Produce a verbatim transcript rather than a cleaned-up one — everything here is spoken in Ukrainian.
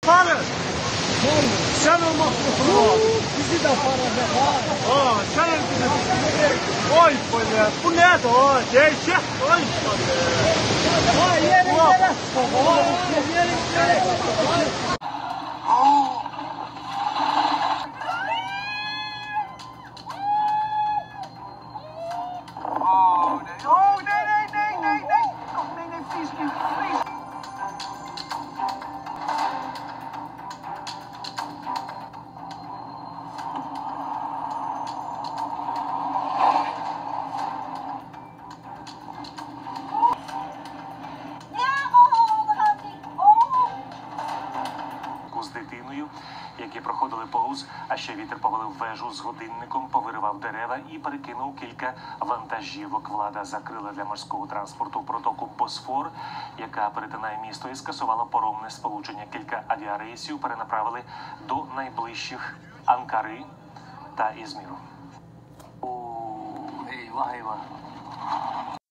Para! Chama uma foto! Visita para levar. Ó, chama uma Oi, mulher! Punheta, ó, gente! Oi, mulher! Ó, e ele era. Ó, e ele era. Oh, nee. Oh, nee, nee, nee, nee, nee. Oh, nee, nee, please, please. З дитиною, які проходили повз, а ще вітер повалив вежу з годинником, повиривав дерева і перекинув кілька вантажівок. Влада закрила для морського транспорту протоку Босфор, яка перетинає місто, і скасувала паромне сполучення. Кілька авіарейсів перенаправили до найближчих Анкари та Ізміру. Eyvah eyvah.